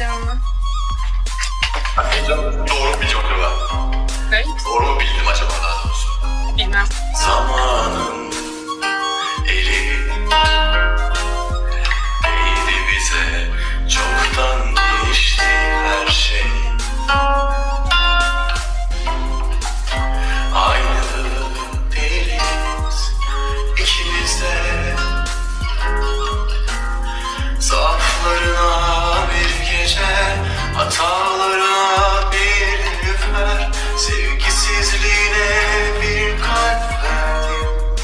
heyecanlı. Doğru mu bildim acaba? Ne? Doğru mu bildim acaba daha doğrusu? Bilmem. Zamanın eli değdi bize, çoktan değişti her şey. Aynı değiliz ikimiz de. Zaaflarına bir gece, hatalarına bir lüfer, sevgisizliğine bir kalp verdim.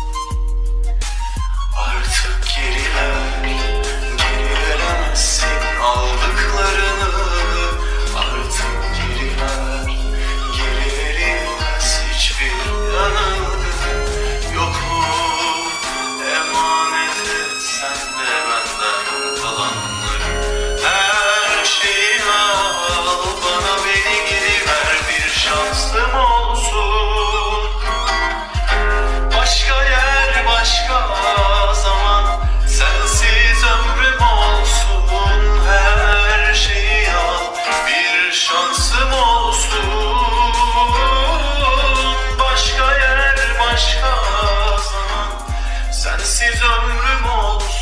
Artık geri ver, geri veremezsin aldıklarını. Artık geri ver, geri verilmez hiçbir yanılgı. Yok mu emanet et sen de benden kalanları. Her şeyi al, bana beni geri ver, bir şansım olsun. Başka yer, başka zaman, sensiz ömrüm olsun. Her şeyi al, bir şansım olsun. Başka yer, başka zaman, sensiz ömrüm olsun.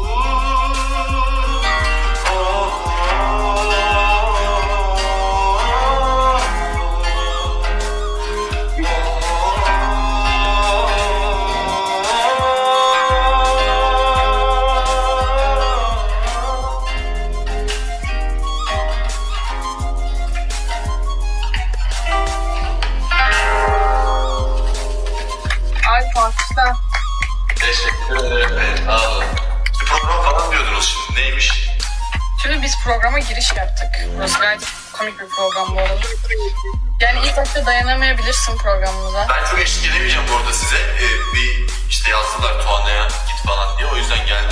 Ay alkışlar. Teşekkür ederim. Evet, sağ olun. Bir program falan diyordunuz şimdi. Neymiş? Şimdi biz programa giriş yaptık. Burası gayet komik bir program bu arada. Yani ilk başta dayanamayabilirsin programımıza. Ben çok eşlik edemeyeceğim bu arada size. Bir işte yazdılar Tuana'ya git falan diye. O yüzden geldim